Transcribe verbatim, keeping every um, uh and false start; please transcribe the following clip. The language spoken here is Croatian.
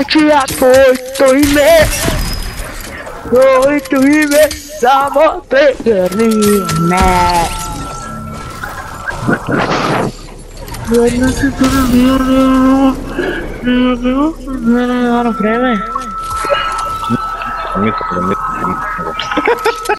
Lucia tvoj, to ime, tvoj to ime, samo te grnine. Jedno se to nabirno, ne, ne, ono vreme. Mi to, mi to, mi to.